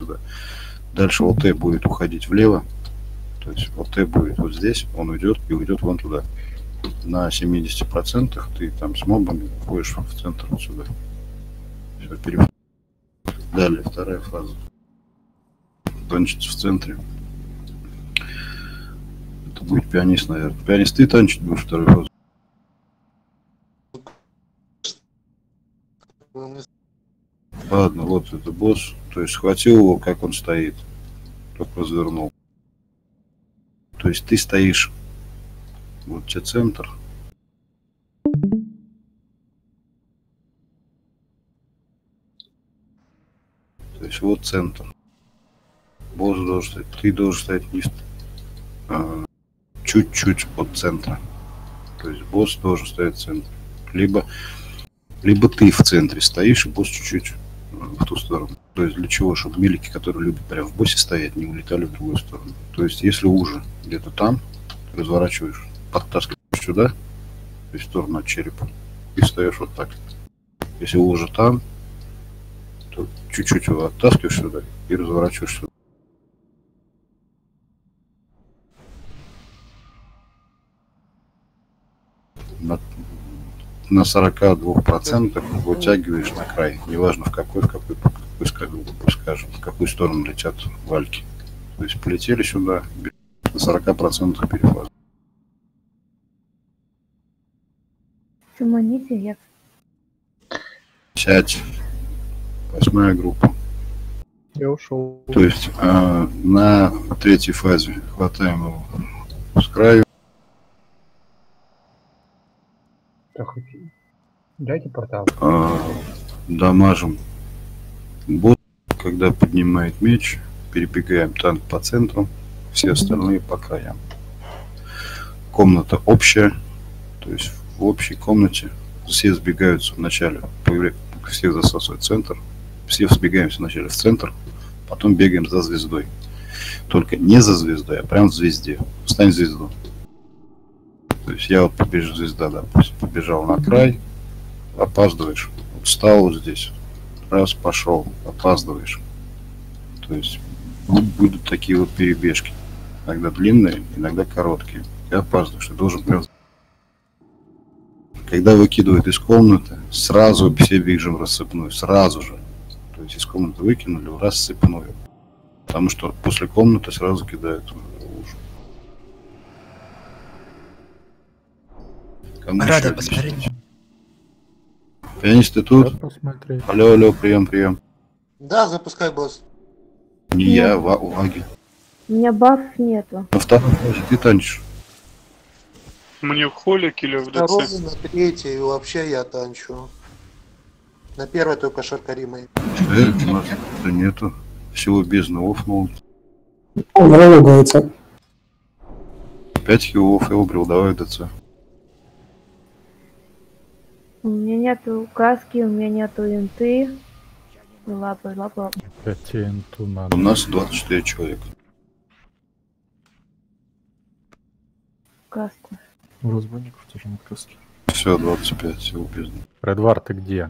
Дальше ОТ будет уходить влево. То есть ОТ будет вот здесь, он уйдет и уйдет вон туда. На 70% ты там с мобами уходишь в центр вот сюда. Все, переход. Далее, вторая фаза. Танчить в центре. Это будет пианист, наверное. Пианист ты танчить будешь вторую фазу. Ладно, вот это босс. То есть схватил его, как он стоит. Только развернул. То есть ты стоишь. Вот тебе центр. То есть вот центр. Босс должен стоять. Ты должен стоять чуть-чуть от центра. То есть босс должен стоять в центре. Либо ты в центре стоишь, и босс чуть-чуть в ту сторону. То есть для чего? Чтобы милики, которые любят прямо в боссе стоять, не улетали в другую сторону. То есть если уже где-то там, разворачиваешь, подтаскиваешь сюда, то есть в сторону от черепа, и встаешь вот так. Если уже там, то чуть-чуть его оттаскиваешь сюда и разворачиваешь сюда. На 42% вытягиваешь на край. Неважно в какой скажем, в какую сторону летят вальки. То есть полетели сюда, на 40% перефаз. Суманите, я... Сядь. 8-я группа. Я ушел. То есть на третьей фазе хватаем его с краю. Так, дайте портал. Дамажим бот, когда поднимает меч, перебегаем танк по центру, все остальные по краям. Комната общая, то есть в общей комнате все сбегаются вначале, все засасывают центр, все сбегаемся вначале в центр, потом бегаем за звездой. Только не за звездой, а прям в звезде. Встань в звезду. То есть я вот побежал, звезда, допустим, побежал на край, опаздываешь, вот встал вот здесь, раз пошел, опаздываешь. То есть будут такие вот перебежки. Иногда длинные, иногда короткие. Ты опаздываешь, ты должен прям... Когда выкидывают из комнаты, сразу все бежим рассыпную, сразу же. То есть из комнаты выкинули в рассыпную. Потому что после комнаты сразу кидают в лужу. Рада посмотреть. Пианист, ты тут? Алло, алло, прием. Да, запускай, босс. Не Нет. я, Ваги. У меня баф нету. На второй фазе ты танчишь. Мне в холле или в Второй, лице? на третьей вообще я танчу. На первой только шаркаримой. У нас нету. Всего бездны офнул. Он рологается. 5 хилов, Элбрил, давай ДЦ. У меня нету каски, у меня нету инты. Лапы. Опять инту надо. У нас 24 человека. Каску. У разбойников тоже нет краски. Все, 25, всего бездны. Редвар, ты где?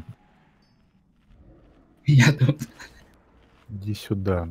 Я тут. Иди сюда.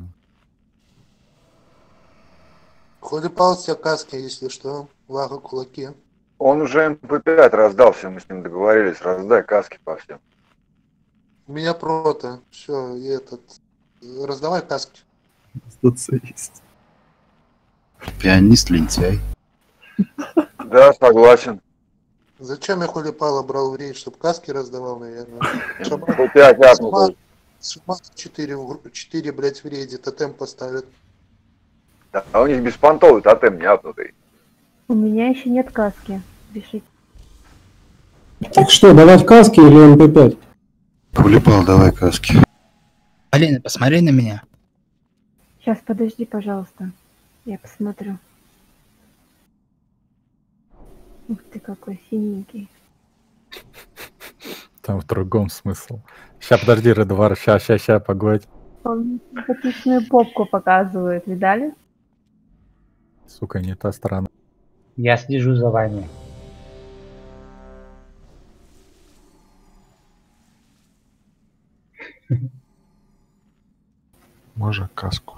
Холипал все каски, если что. Вага кулаки. Он уже МП5 раздал, все, мы с ним договорились, раздай каски по всем. У меня прото. Все, и этот. Раздавай каски. Социалист. Пианист лентяй. Да, согласен. Зачем я Холипала брал в рейд, чтобы каски раздавал, наверное? МП5 апнул. Шаман 4, блядь, в рейде, тотем поставят. Да, у них беспонтовый тотем не апнутый. У меня еще нет каски. Пишите. Так что, давать каски или МП5? Полипал, давай каски. Алина, посмотри на меня. Сейчас, подожди, пожалуйста. Я посмотрю. Ух ты, какой синенький. Там в другом смысл. Ща, подожди, Редвар, ща, погодь. Он симпатичную попку показывает, видали? Сука, не та сторона. Я слежу за вами. Може каску.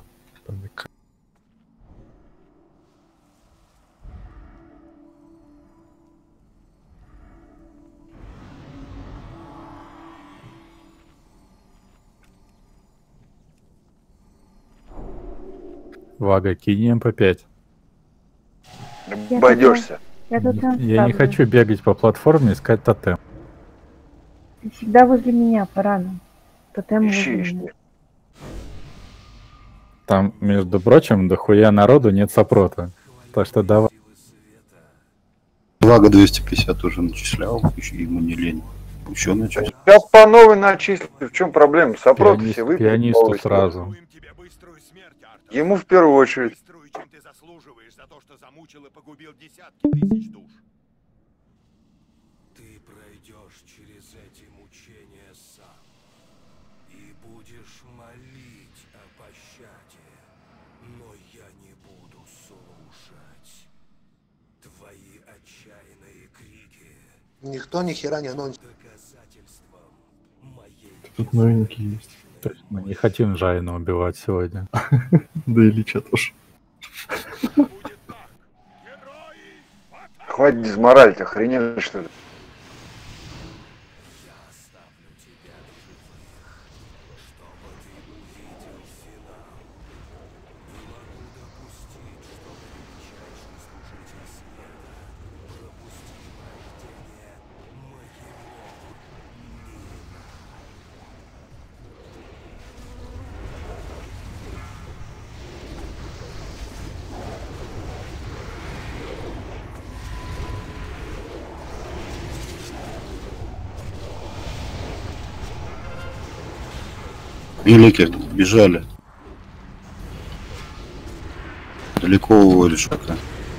Вага, кинь МП5. Обойдешься. Я тут там Я не ставлю. хочу бегать по платформе, искать тотем. Ты всегда возле меня, Парана. Тотем возле Ищи, меня. ищи. Там, между прочим, дохуя народу нет сопрота. Так что давай. Вага 250 уже начислял, еще ему не лень. Еще начать. Сейчас по новой начислю. В чем проблема? Сопроты все выпили. Пианисту новые. сразу. Ему в первую очередь. Чем ты заслуживаешь за то, что замучил и погубил десятки тысяч душ. Ты пройдешь через эти мучения сам и будешь молить о пощаде, но я не буду слушать. Твои отчаянные крики Никто ни хера не анонсит. доказательством моей. Тут новенький есть. То есть мы не хотим Жайна убивать сегодня. Да и Лича тоже. Хватит дизморалить, охренели что ли? Великие бежали. Далеко уводишь пока.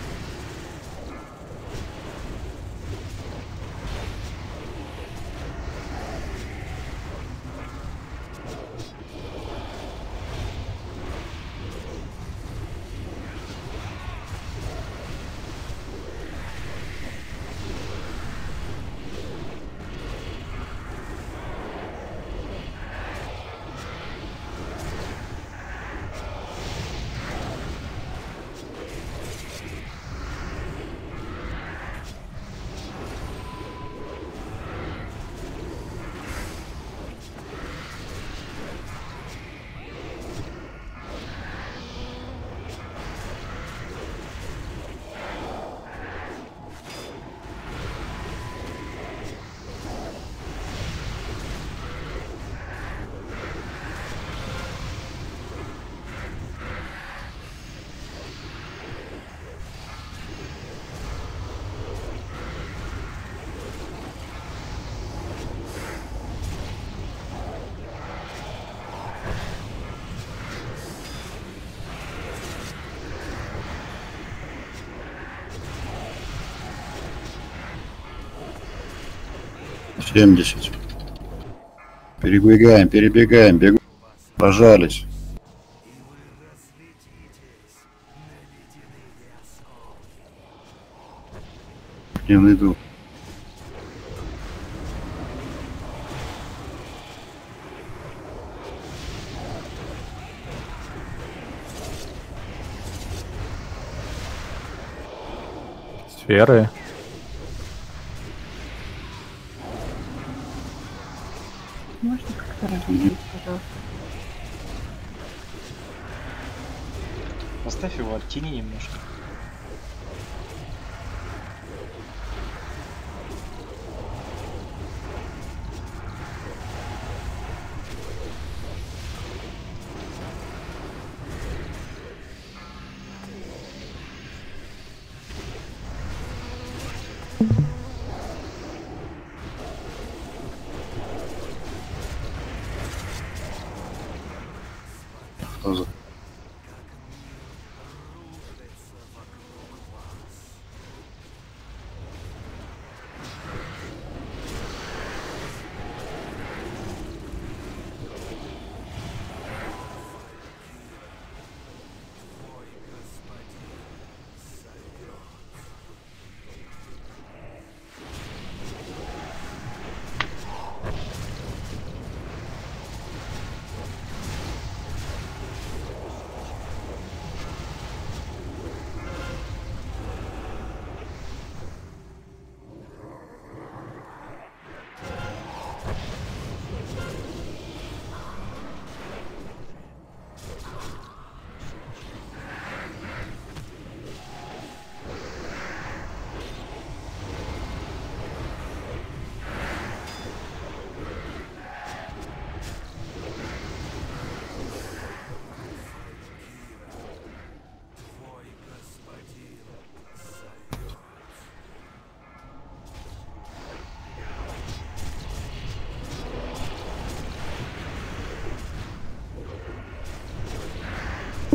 Семьдесят. Перебегаем, перебегаем, бегу. Пожались. Не найду. Сферы. Можно как-то разделить, пожалуйста? Поставь его, оттяни немножко.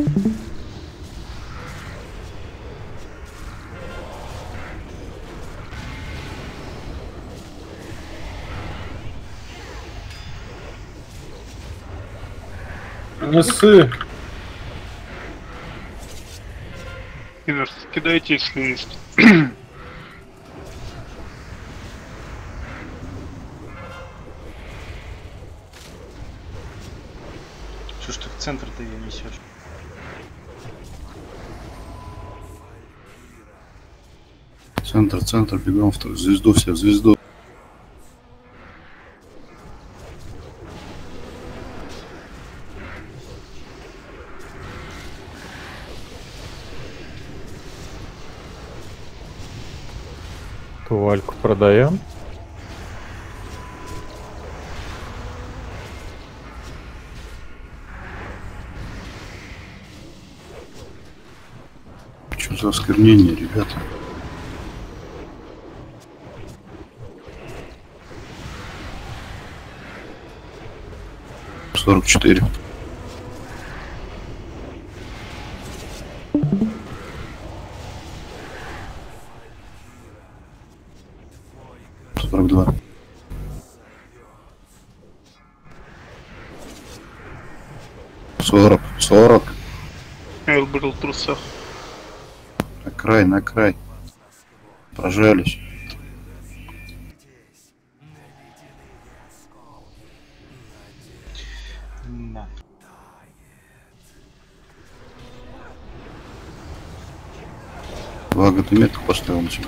Не ссы. Инверс, кидайте, если есть. Что ж ты в центр-то ее несешь? Центр, бегом в звезду, все в звезду. Тувальку продаем. Что за осквернение, ребята? Сорок 4. Два. 40. Эл был в трусах. На край. Прожались. Да. Благо ты метку поставил на себя.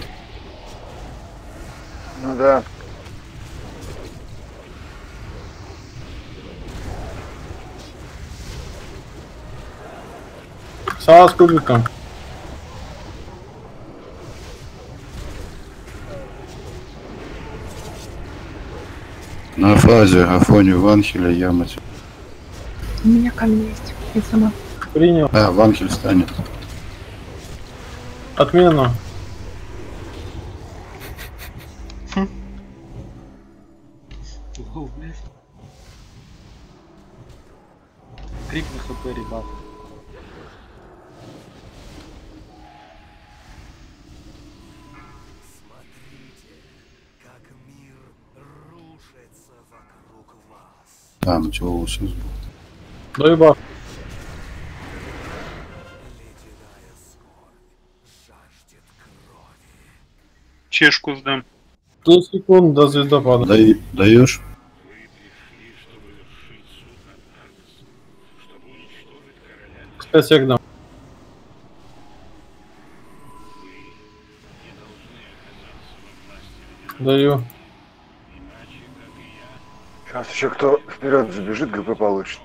Ну да. Сала с кубиком. На фазе Афоне Ванхеля ямать. У меня камень есть. Я сама. Принял. Ванхель станет. Отмена. Крик на хп, ребят. Начало сейчас было. Дай баф. Чешку сдам. 2 секунды до звездопада. Даешь? Спецэк дам. Даю. Сейчас еще кто вперед забежит, ГП получит.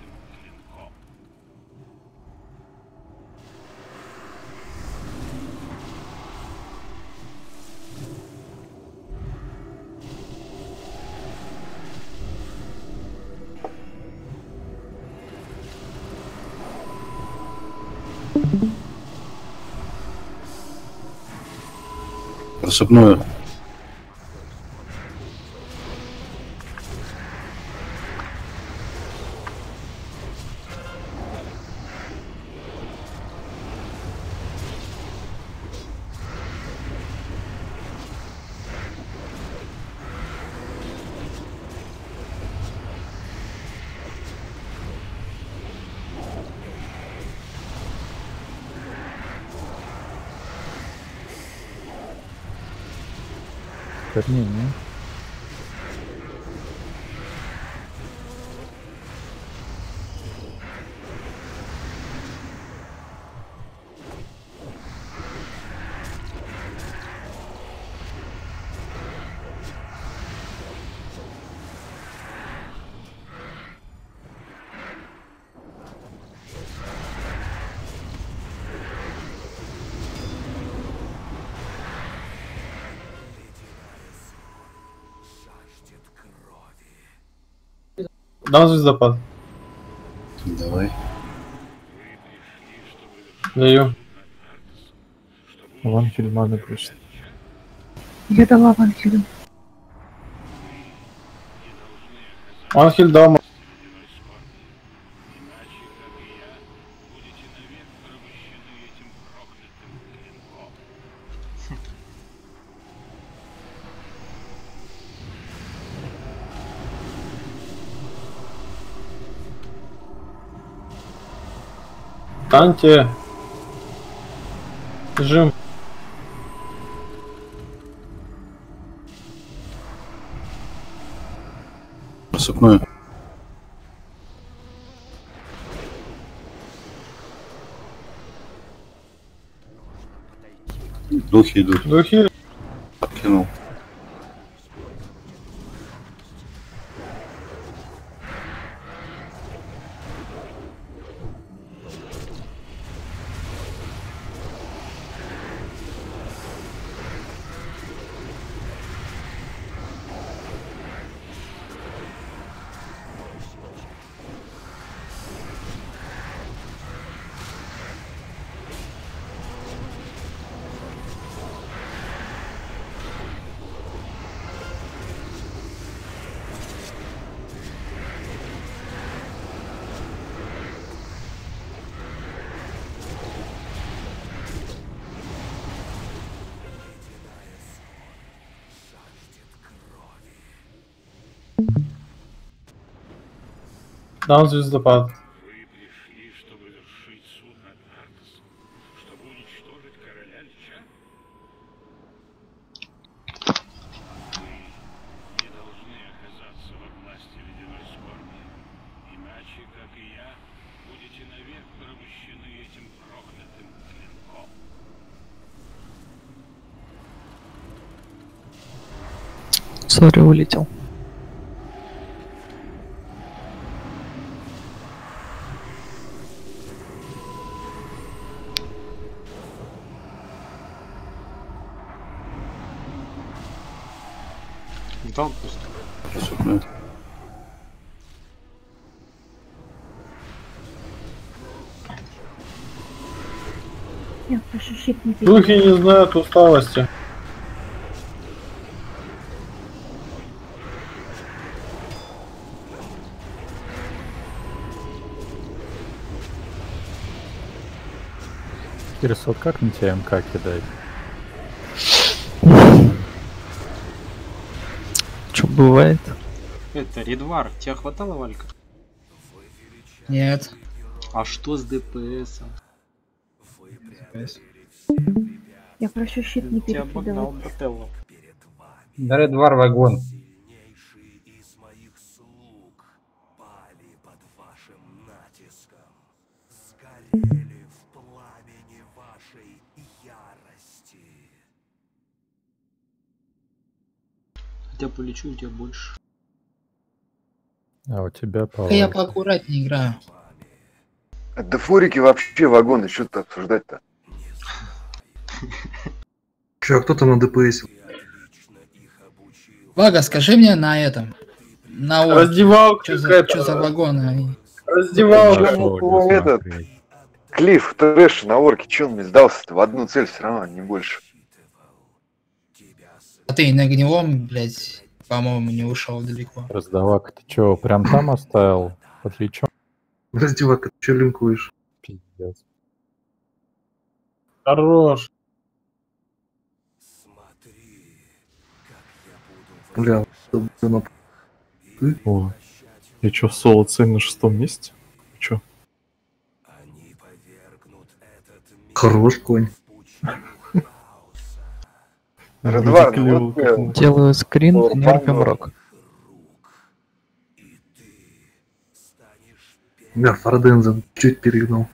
Рассыпную. Осквернение. Дам звездопад. Давай. Даю. Ванхель маны просит. Я дала Ванхелю. Ванхель дал. Встаньте. Жим. Сыпной. Духи идут. Духи. Откинул. Даун звездопад. Вы пришли, чтобы вершить суд над Артасом, чтобы уничтожить короля Лича? Вы не должны оказаться во власти ледяной скорби. Иначе, как и я, будете навек порабощены этим проклятым клинком. Сори, улетел. Дал просто. Сыпной. Я прошу щит не Духи не знают усталости. Кирсот, как на тебя МК кидать? Что бывает? Это, Редвар, тебя хватало, Валька? Нет. А что с ДПС? Я прошу щит не Тебя обогнал перекидывать. Брателло. Да, Редвар вагон. Хотя полечу у тебя больше. А у тебя Я повыше. поаккуратнее играю. Да фурики вообще вагоны, что тут обсуждать-то? Че, а кто там на ДПС? Вага, скажи мне на этом. На вот. Раздевалка Что за вагоны они? Раздевалка. Нашел, где Этот смотреть. Клифф трэш на орке, че он мне сдался-то? В одну цель все равно, не больше. А ты на гнилом, блядь, по-моему, не ушел далеко. Раздавак, ты чё, прям там оставил? Отлично. Раздевака, ты че линкуешь? Пиздец. Хорош. Бля, ты? О, я чё, соло цель на 6-м месте? Чё? Хорош конь. Радвар, ну вот я- Делаю скрин, нерфим рок. Бля, Фардензен чуть перегнал.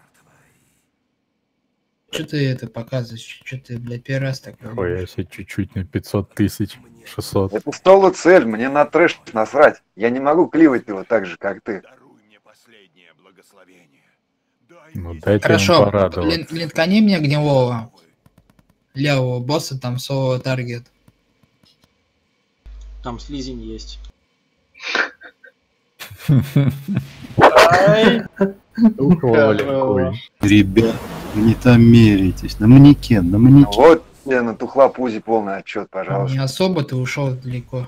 Что ты это показываешь? Что ты, блядь, первый раз такой? Ой, я себе чуть-чуть на 500 тысяч, 600. Это соло цель, мне на трэш насрать. Я не могу кливать его так же, как ты. Ну дайте Хорошо, ему порадоваться. линкани мне гнилого. Левого босса, там соло таргет. Там слизень есть. Ребят, не там меряйтесь. На манекен, на манекен. Вот тебе на тухла пузи полный отчет, пожалуйста. Не особо ты ушел далеко.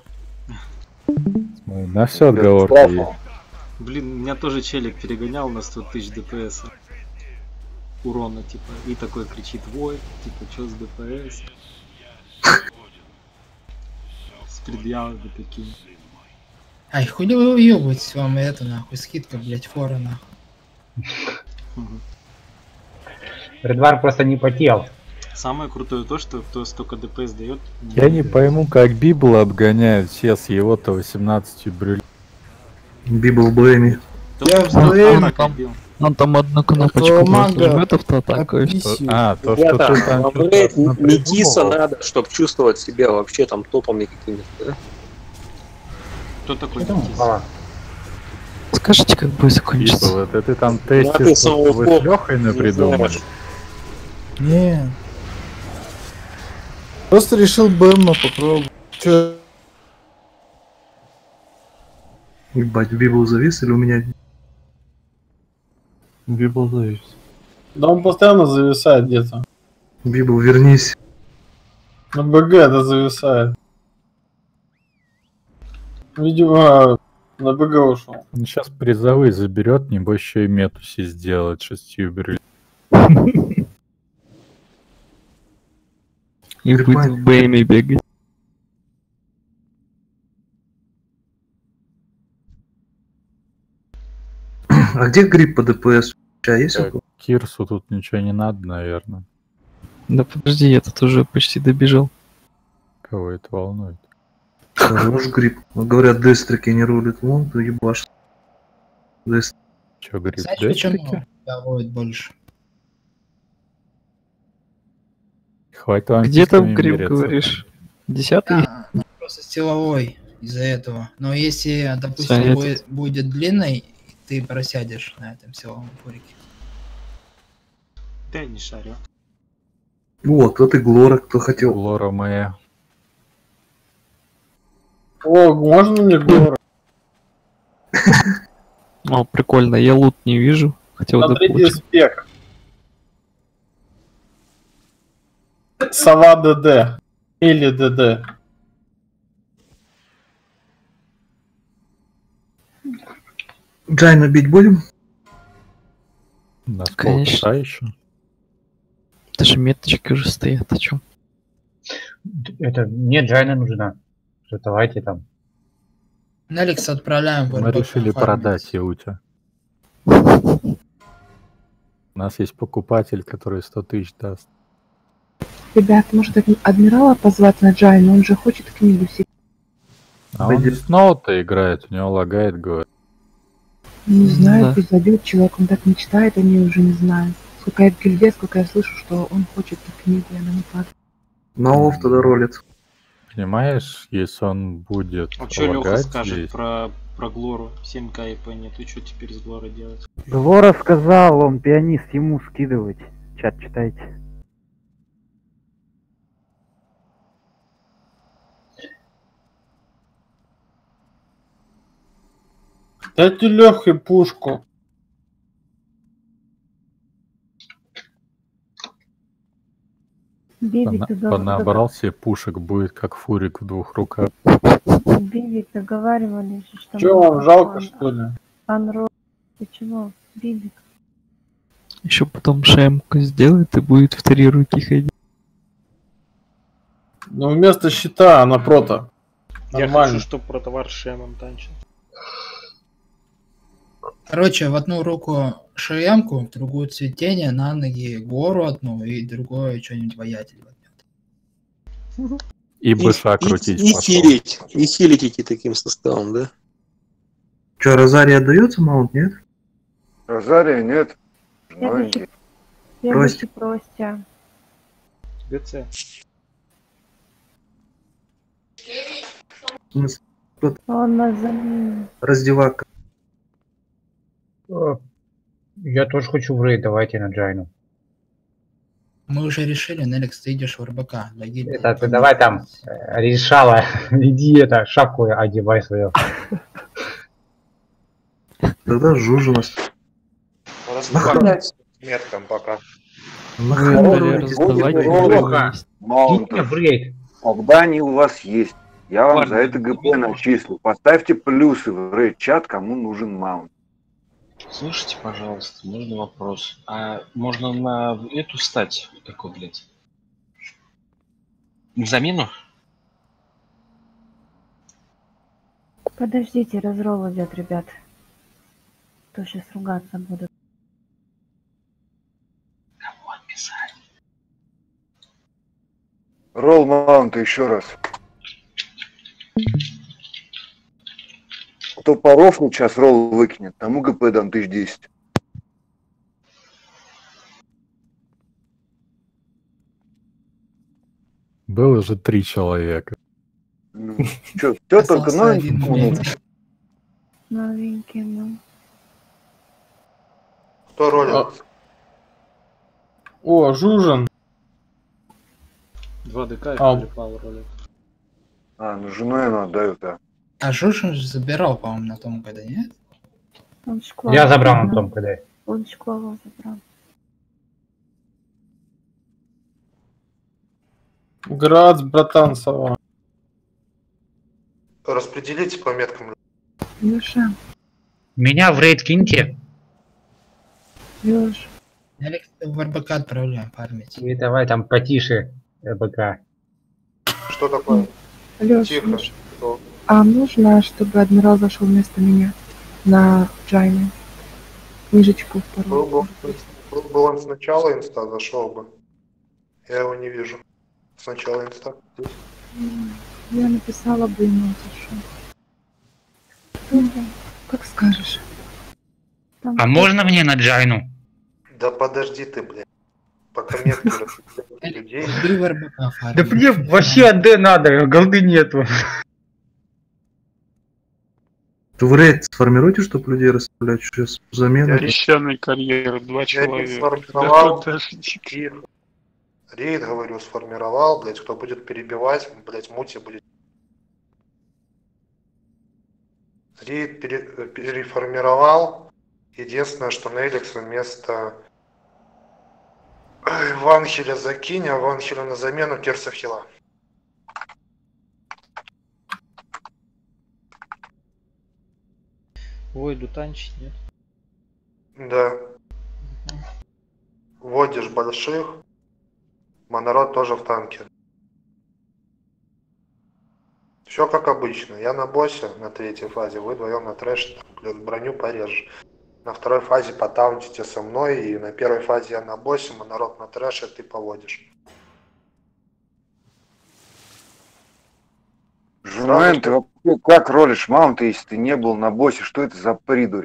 На все отговорки есть. Блин, меня тоже челик перегонял на 100 тысяч ДПС. Урона, типа. И такой кричит: вой, типа, что с ДПС? С предъявами такими. Ай, хули вы уебываетесь, вам это нахуй, скидка, блядь, фора нахуй. Редвар просто не потел. Самое крутое то, что кто столько ДПС дает. Я не пойму, как Библа обгоняют все с его-то 18 брюль. Библ в Блэме. Я в Блэме. Он там одну кнопочку просто жмет автоатаку и все. А, то, что ты там... Метиса надо, чтобы чувствовать себя вообще там топами какими-то, да? Кто такой Метис? Скажите, как бой закончится. Библ, это ты там тестишь, что вы с Лехой напридумали? Не. Просто решил Бэмма попробовать. Чё? Ебать, Библ завис или у меня? Библ завис. Да он постоянно зависает где-то. Библ, вернись. На БГ это зависает. Видимо, на БГ ушел. Он сейчас призовые заберет, небось еще и метуси сделает 6 брюль. И будет в БМе бегать. А где грипп по ДПС? Есть у кого? Кирсу тут ничего не надо, наверное. Да подожди, я тут уже почти добежал. Кого это волнует? Хорош грипп. Говорят, дестрики не рулит. Вон, ты ебашь. Че, грипп, Знаешь, почему доводит больше? Хватит вам Где там письками грипп, меряться. говоришь? 10-й? Да, просто силовой из-за этого. Но если, допустим, Занятие. будет длинной, ты просядешь на этом силовом фурике. Да я не шарю. Вот, вот и Глора, кто хотел. Глора моя. О, можно мне город? О, прикольно, я лут не вижу. Хотел Смотрите дополучить. спек. Сова ДД. Или ДД. Джайна бить будем? На Конечно. полчаса еще. Даже меточки уже стоят, о чем? Это мне Джайна нужна. Что давайте там. Нелекс отправляем в Мы РБК решили фармить. продать Еутя. У нас есть покупатель, который 100 тысяч даст. Ребят, может адмирала позвать на Джайну? Он же хочет книгу себе. А он снова-то играет, у него лагает, говорит. Не знаю, Да. пусть зайдет человек, он так мечтает, они уже не знаю. Сколько я в гильдии, сколько я слышу, что он хочет эту книгу, и она не падает. На офф тогда ролит. Понимаешь, если он будет А что Леха лагать скажет здесь, про Глору? 7к ИП нет, и что теперь с Глорой делать? Глора сказал, он пианист, ему скидывать. Чат читайте. Дайте Лехе пушку. Бибик, понабрал себе пушек, будет как фурик в 2 руках. Бибик, договаривались, что... Че, вам жалко, что ли? Анро, ты чего? Бибик. Еще потом шемку сделает и будет в 3 руки ходить. Но вместо щита она прото. Я Нормально. хочу, чтобы про товар Шемом танчил. Короче, в одну руку шеемку, в другую цветение, на ноги гору одну и другое что-нибудь воятель возьмет. И быша крутить И пошел. хилить идти таким составом, да? Че, Розария отдается маунт, нет? Розария нет. Следующий, Прости. следующий Простя. ДЦ. Он нас заменил. Раздевака. Я тоже хочу в рейд, давайте на Джайну. Мы уже решили, Нелекс, ты идешь в РБК. Для гильдии. Это ты давай там решала, иди это, шапку одевай свою. Тогда жужжалась. Расправляйся с метком пока. Плохо. Иди в рейд. Когда они у вас есть, я вам за это ГП начислю. Поставьте плюсы в рейд-чат, кому нужен маунт. Слушайте, пожалуйста, можно вопрос. А можно на эту стать? Какой, блядь? На замену? Подождите, разрол идет, ребят. То сейчас ругаться будут. Ролл маунта еще раз. Кто порофнет, сейчас ролл выкинет. Тому ГП дам 1010. Было же 3 человека. Че, все только новенький? Новенький, ну. Кто ролит? О, Жужин. 2 ДК и А. Филиппал ролит. Ну жену я отдаю, да. А Жужин же забирал, по-моему, на том году, нет? Он шквал. Я забрал на том КД. Он шквала забрал. Грац, братан, сова. Распределите по меткам. Леша, Меня в рейд киньте. Леш, Алекс, в РБК отправляем фармить. И давай там потише РБК. Что такое? Леш, Тихо. Что? а нужно, чтобы адмирал зашел вместо меня на Джайне? Книжечку вторую. Был бы он сначала инста, зашел бы. Я его не вижу. Сначала инста. Я написала бы ему, он зашел. Ну, как скажешь. Там А можно мне на Джайну? Да подожди ты, блядь. Пока метки распределяют людей. Иди в РБК фармить. Да мне вообще АД надо, голды нету. В рейд сформируйте, чтобы людей расставлять сейчас замену. Песчаной карьеры, 2 Я человека. сформировал. Да, подожди. Тихо. Рейд, говорю, сформировал, блядь, кто будет перебивать, блядь, мути будет. Рейд переформировал. Единственное, что Неликс вместо Ванхеля закинь, а Ванхеля на замену Керса Хила. Ой, лютанчик, нет? Да. Вводишь больших. Монород тоже в танке. Все как обычно. Я на боссе на 3-й фазе, вы вдвоем на трэш, плюс броню порежешь. На 2-й фазе потаунтите со мной, и на 1-й фазе я на боссе, монород на трэше, ты поводишь. Жумен, ты вообще как ролишь маунта, если ты не был на боссе? Что это за придурь?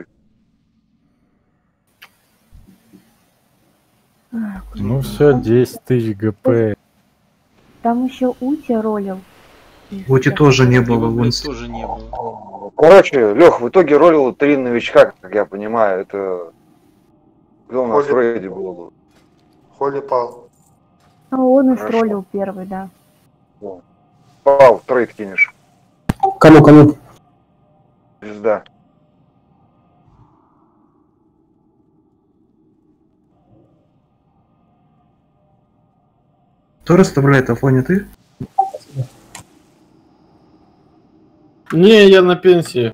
Ну все, 10 тысяч ГП. Там еще Ути ролил. Ути тоже не было. Его, блядь, тоже не было. Короче, Лех, в итоге ролило 3 новичка, как я понимаю. Это... Где у нас в рейде было? Холи пал. Ну, он и Хорошо. сролил первый, да. Пал, трейд кинешь. Кому? Звезда. Кто расставляет Афоня, ты? Не, я на пенсии.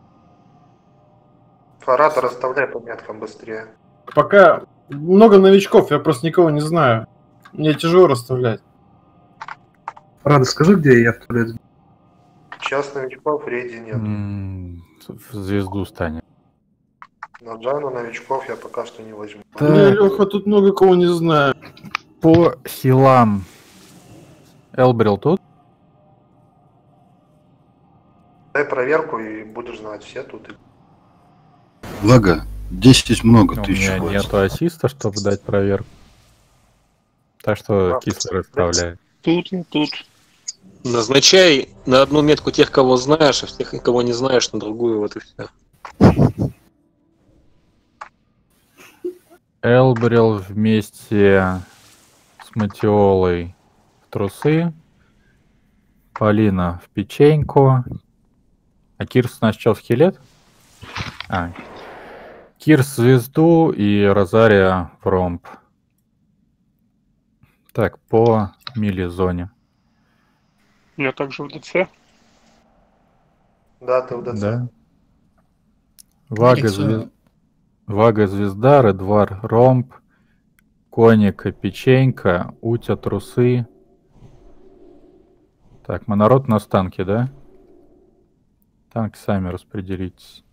Фарад, расставляй по меткам быстрее. Пока много новичков, я просто никого не знаю. Мне тяжело расставлять. Рада, скажи, где я в туалет. Сейчас новичков в рейде нет. В звезду станет. На Джану новичков я пока что не возьму. Не, Леха, тут много кого не знаю. По хилам. Элбрил тут? Дай проверку и будешь знать, все тут. Лага, 10 много, У 1000 меня хватит. нету ассиста, чтобы дать проверку. Так что кисло расставляет. Тут. Назначай на одну метку тех, кого знаешь, а тех, кого не знаешь, на другую, вот и все. Элбрил вместе с Матиолой в трусы. Полина в печеньку. А Кирс у нас что, скелет? Кирс в звезду и Розария в ромб. Так, по мили-зоне. Я также в ДЦ. Да, ты в ДЦ. Да. Вага звезда, Редвар ромб, Коника печенька, Утя трусы. Так, монород на танке, да? Танки сами распределитесь.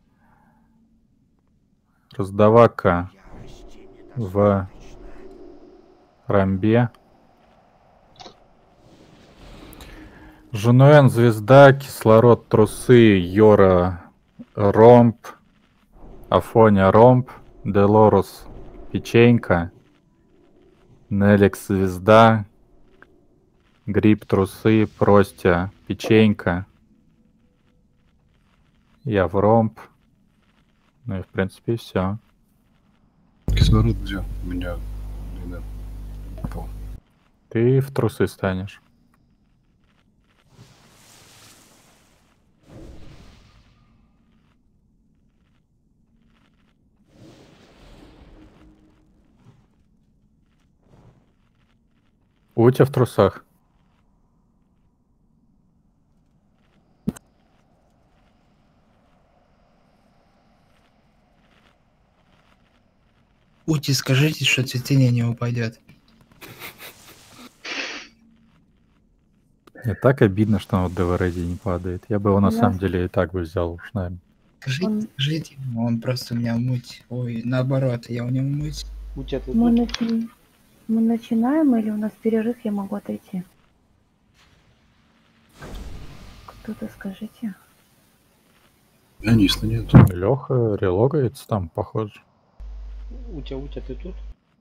Раздавака в ромбе. Жунуэн звезда, кислород трусы, Йора ромб, Афоня ромб, Делорус печенька, Неликс звезда, Гриб трусы, Простя печенька, я в ромб. Ну и в принципе все. Кислород где? У меня... да. Ты в трусы станешь. Утя в трусах. Ути, скажите, что цветение не упадет. Мне так обидно, что он в Девареде не падает. Я бы его на самом деле и так бы взял уж, наверное. Скажите, он просто у меня муть. Ой, наоборот, я у него муть. Мы начинаем или у нас перерыв, я могу отойти? Кто-то скажите. Пианиста нет. Леха релогается там, похоже. Утя, ты тут?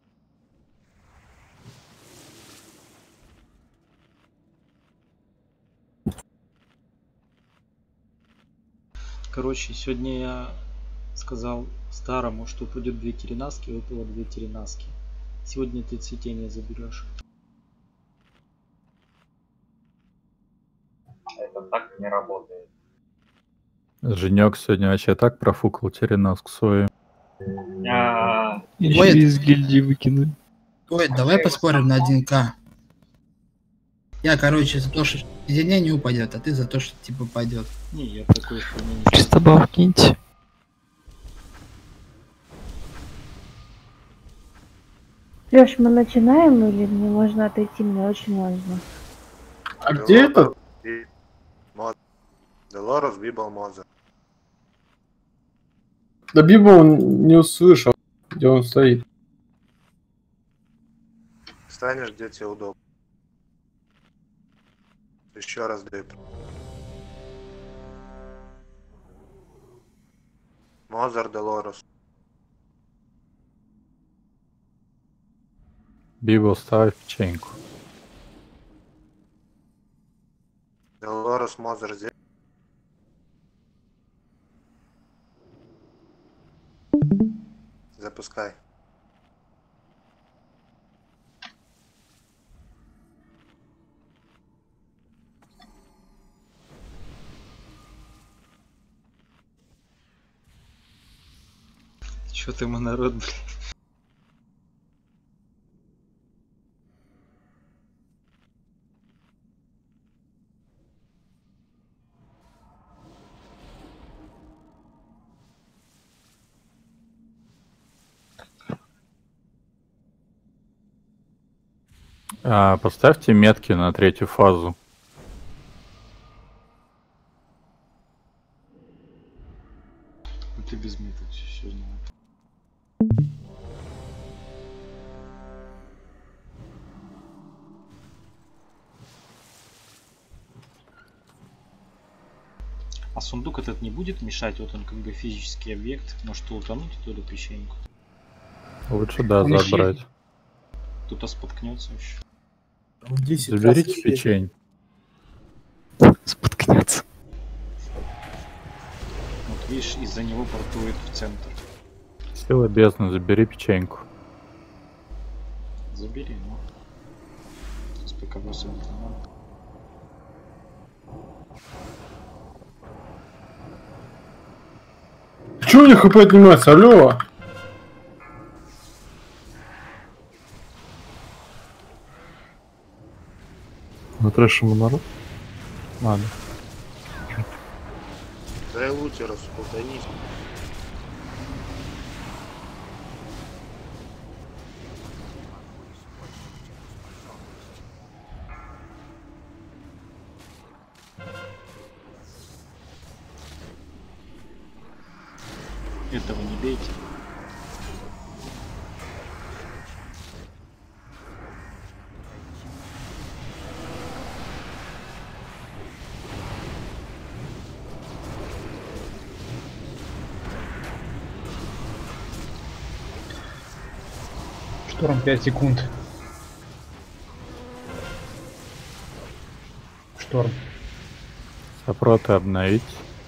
Короче, сегодня я сказал старому, что будет 2 теренаски, выпало 2 теренаски. Сегодня ты цветение заберешь. Это так не работает. Женек сегодня вообще так профукал теренаск свою. Еще из гильдии выкинули. Ой, давай поспорим на 1К. Я, короче, за то, что цветение не упадет, а ты за то, что типа пойдет. Не, я такой исполнение. Чисто бабкиньте. Лёш, мы начинаем или мне можно отойти? Мне очень важно. А где это? Делорус, Библ, Мозер. Да Биба он не услышал, где он стоит. Станешь, где тебе удобно. Еще раз дэп. Мозер, Делорус. Библ, ставь печеньку. Делорус, Мозер здесь. Запускай. Чё ты, монород, блин? Поставьте метки на 3-ю фазу. Ты без меток все знаю. А сундук этот не будет мешать? Вот он как бы физический объект. Может утонуть эту печеньку? Лучше, да, забрать. Кто-то споткнется еще. Заберите печень. Споткнется. Вот видишь, из-за него портует в центр. Сила бездны, забери печеньку. Забери, ну. Сейчас пока бросим это надо. Чего у них хп отнимается, алло? На трэше монород? Ладно. Дай лутерус, утонись. Этого не бейте. Шторм 5 секунд. Шторм. Сопроты обновить.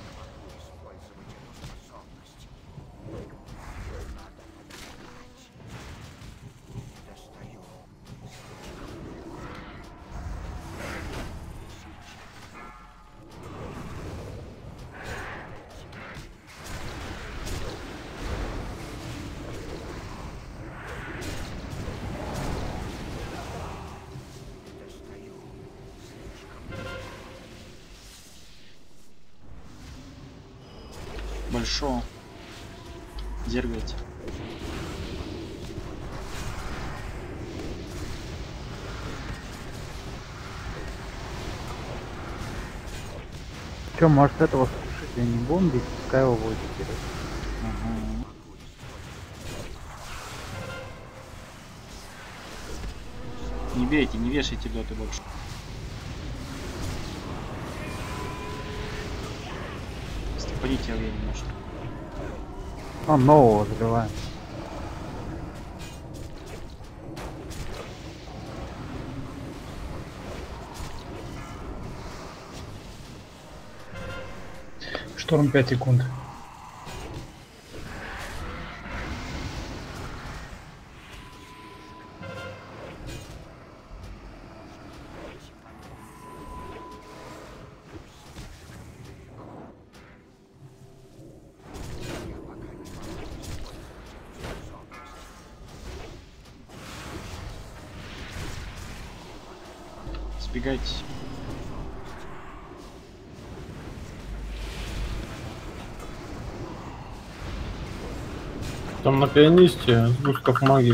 Большого. Дергайте. Че, может этого слушателя не будем бить, пускай его будет вперед. Ага. Не бейте, не вешайте лёты больше. Стопорите время, может. Нового заливаем. Шторм 5 секунд. Сбегайте. Там на пианисте сгустков магии.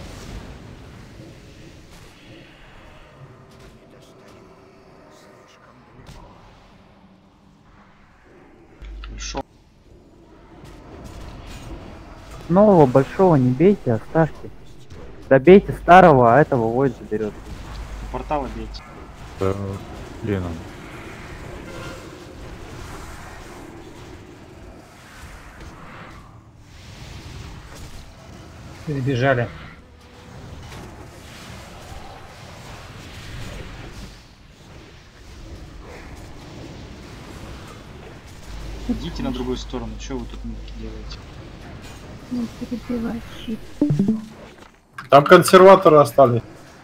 Хорошо. Нового большого не бейте, оставьте. Добейте старого, а этого Войд заберет. Порталы бейте. Блин. Сбежали. Идите на другую сторону. Что вы тут делаете? Не перебивай щит. Там консерваторы остались.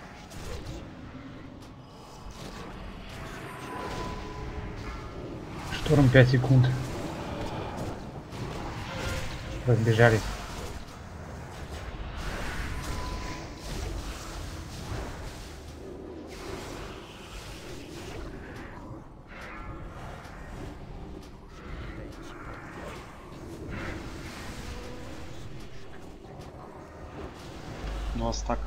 Шторм 5 секунд. Разбежались. У вас так.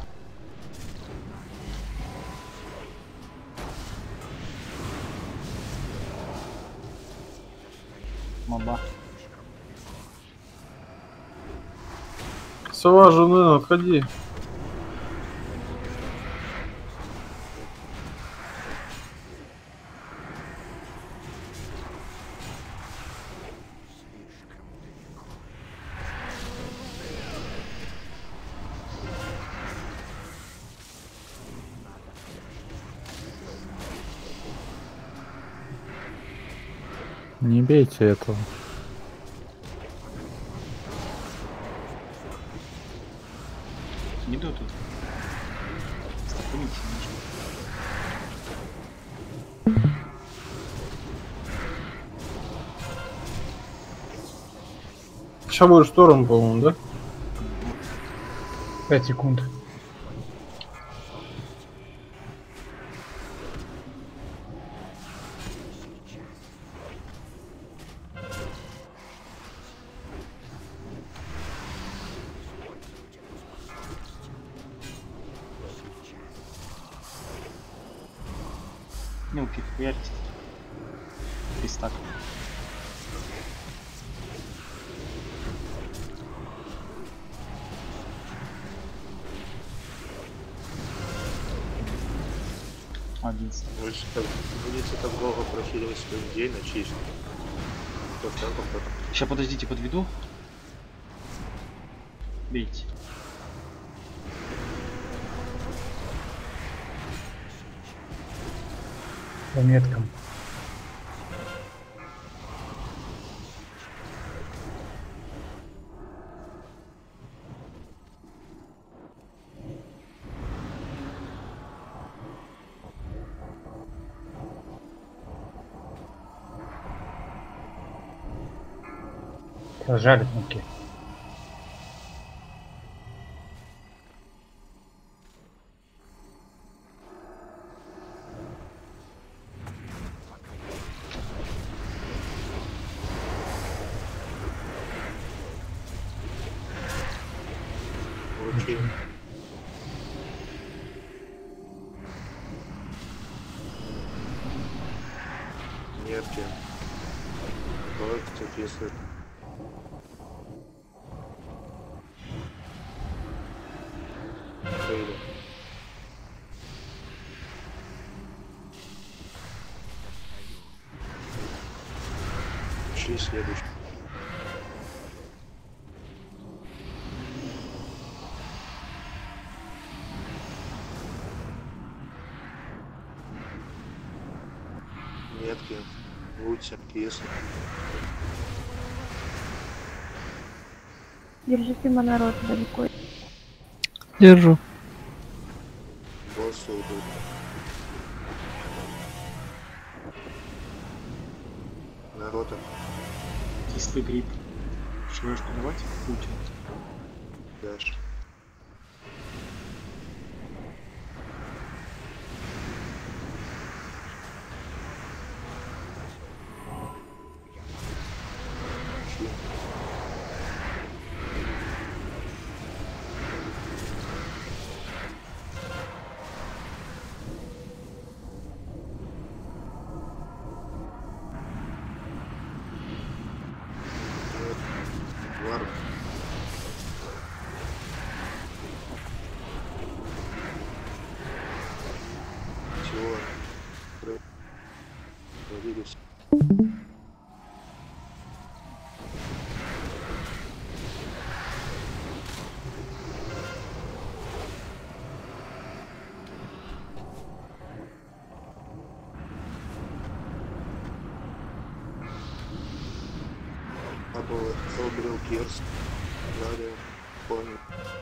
Моба. Сова, жены, отходи. Не бейте этого. Не иду тут. Стопорите немножко. Сейчас будет шторм, по-моему, да? 5 секунд. Мелкий, хуярьте. Пистак. Будете так долго прохиливать свой людей на чистку. Сейчас подождите, подведу. Бейте. По меткам. Прожали кнопки. Окей. Нефти. Давай, кстати, если... Трейдер. Шли следующий. Метки. Лучше, если. Держите монород далеко. Держу. Боссу удобно. Народа. Кислый гриб. Швешь давать? Путин. Дашь. Варп. Чего? Проверюсь. Обрел Керс. Далее. Понял.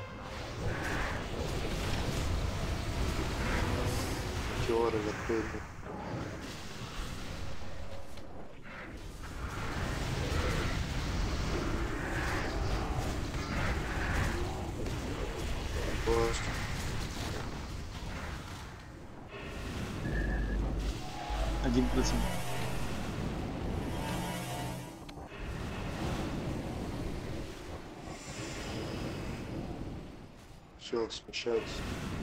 Теория закрыта. Просто. Один процент. Все, смещается.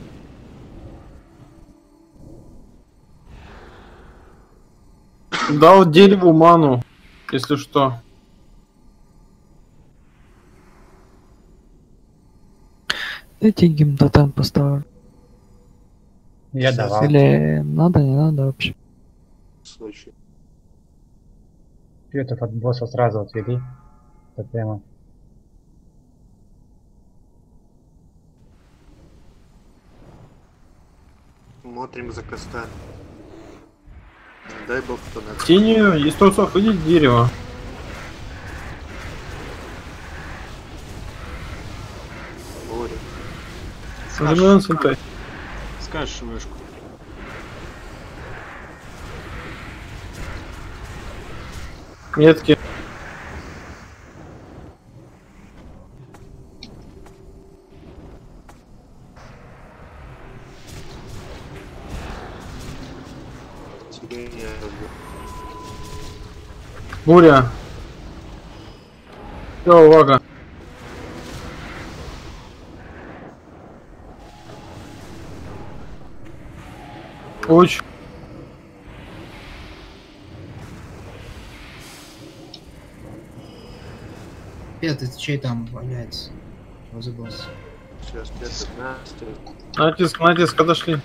Дал дереву ману, если что. Эти гимн-тотем поставлю. Я давал. Или надо, не надо вообще. Случай. Пьетов от босса сразу отвели. Тотема. Смотрим за костами. Дай бог, кто на... Тенью, из трусов, иди в дерево. Боря. Скажешь швешку. Метки. Буря. Все, увага. Луч. Петр, чей там валяется? Что за босс? Сейчас 15. Натиск, натиск, отошли.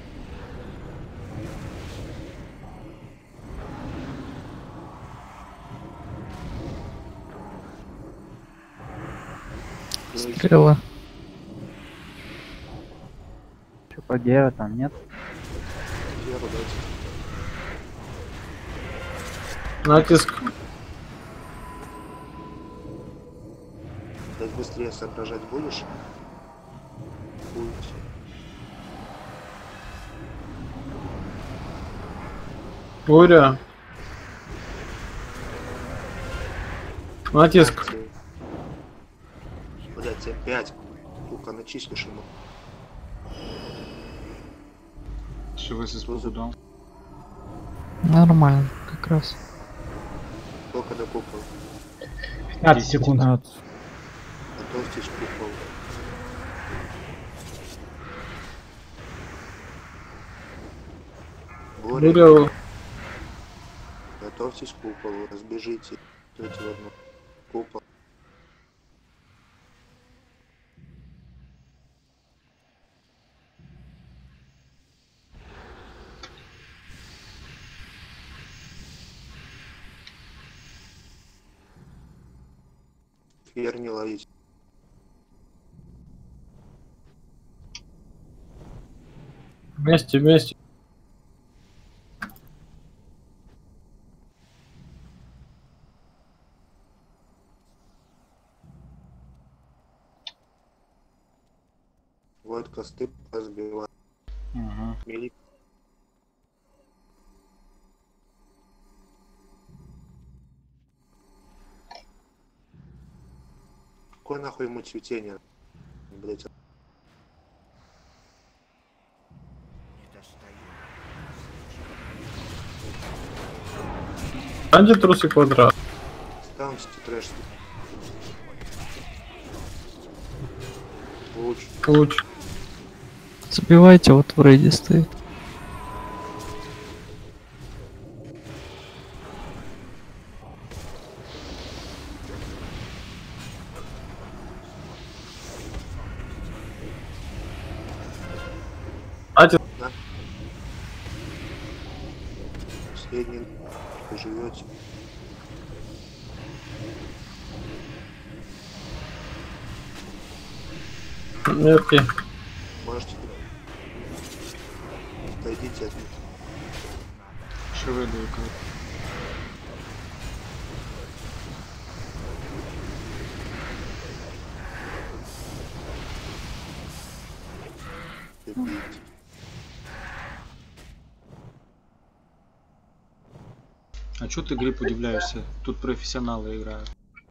Стрела. Что по Гера там нет? Геру дайте. Натиск. То есть быстрее соображать будешь? Будешь. Буря. Натиск. Блять, опять. Сука, начислишь ему. Шивы с испугу дал. Нормально, как раз. Сколько до купола? 15 секунд. Готовьтесь к куполу. Буря. Готовьтесь к куполу, разбежите. Идете в одну. Купол. Фер не ловить. Вместе, вместе. Вот косты разбивать. Ага. Мели. Какое нахуй ему цветение? Блять. Антитрусы квадрат. Станьте трэш. Луч. Луч. Забивайте, вот в рейде стоит. Да. Последний. Вы живете. Мерки. Можете. Отойдите от них. Шивы даю. А чё ты, Гриб, удивляешься? Тут профессионалы играют.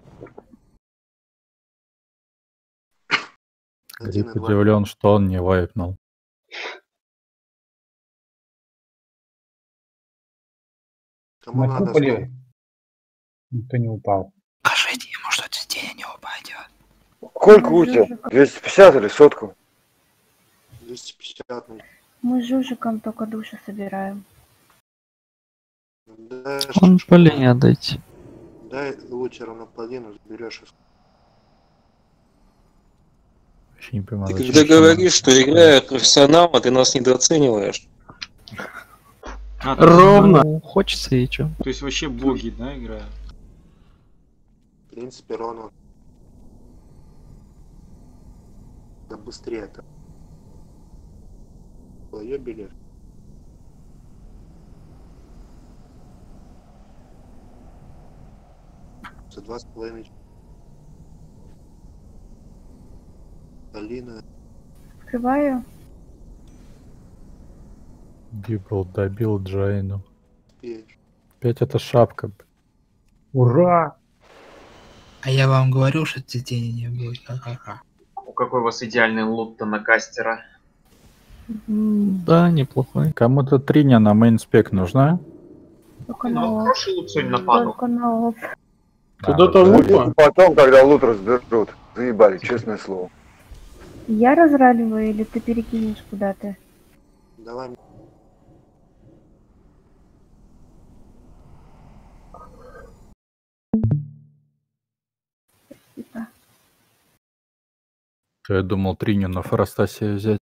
Гриб удивлен, что он не вайпнул. Кому На надо куполе никто не упал. Скажите ему, что цветение не упадет. Сколько у тебя? 250 или сотку? 250. Мы с Жужиком только души собираем. Дай, Он полень отдайте. дай лучше равнополовину заберешь. Не понимаю, Ты когда говоришь, что играю профессионал, а ты нас недооцениваешь. Ровно. Ну, хочется и чё. То есть вообще боги, да, играют? В принципе, ровно. Да быстрее это. Поебили. За 2,5. Алина. Открываю. Дибл добил Джейну. Петь. Опять эта шапка. Ура! А я вам говорю, что цветения не будет. Ха-ха-ха. Какой у вас идеальный лут-то на кастера? Да, неплохой. Кому-то триня на мейнспек нужна? Только Ну, на вот оф. прошлый лут сегодня нападал. Только на оф. Куда-то лупа. Потом, когда лут разберут. Заебали, честное слово. Я разраливаю или ты перекинешь куда-то? Давай. Спасибо. Я думал триню на Форостасия взять.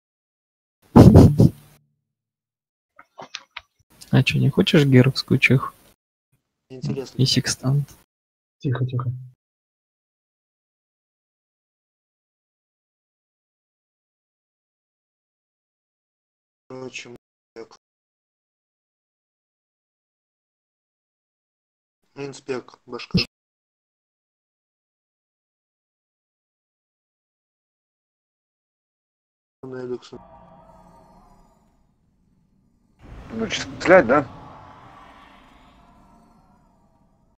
А чё, не хочешь геровскую чеху? Интересно. И секстант? Тихо, тихо. Короче, Инспек, башка. Ну, числять, да?